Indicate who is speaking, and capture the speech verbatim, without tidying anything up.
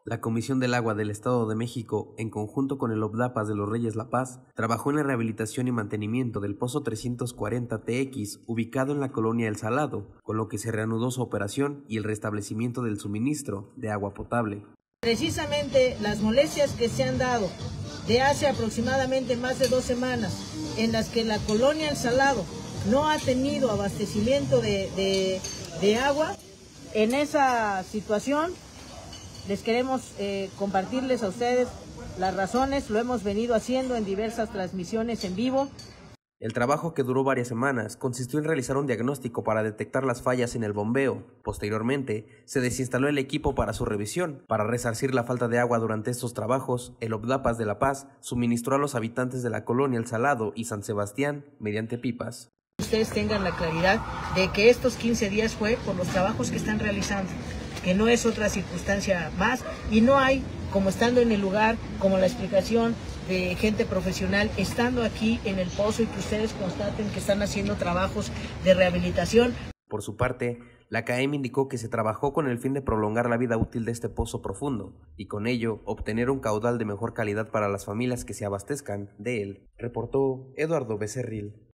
Speaker 1: La Comisión del Agua del Estado de México, en conjunto con el OBDAPAS de los Reyes La Paz, trabajó en la rehabilitación y mantenimiento del Pozo trescientos cuarenta T X, ubicado en la colonia El Salado, con lo que se reanudó su operación y el restablecimiento del suministro de agua potable.
Speaker 2: Precisamente las molestias que se han dado de hace aproximadamente más de dos semanas, en las que la colonia El Salado no ha tenido abastecimiento de, de, de agua, en esa situación les queremos eh, compartirles a ustedes las razones. Lo hemos venido haciendo en diversas transmisiones en vivo.
Speaker 1: El trabajo, que duró varias semanas, consistió en realizar un diagnóstico para detectar las fallas en el bombeo. Posteriormente, se desinstaló el equipo para su revisión. Para resarcir la falta de agua durante estos trabajos, el OBDAPAS de La Paz suministró a los habitantes de la colonia El Salado y San Sebastián mediante pipas.
Speaker 2: Ustedes tengan la claridad de que estos quince días fue por los trabajos que están realizando, que no es otra circunstancia más, y no hay, como estando en el lugar, como la explicación de gente profesional, estando aquí en el pozo, y que ustedes constaten que están haciendo trabajos de rehabilitación.
Speaker 1: Por su parte, la C A E M indicó que se trabajó con el fin de prolongar la vida útil de este pozo profundo, y con ello obtener un caudal de mejor calidad para las familias que se abastezcan de él, reportó Eduardo Becerril.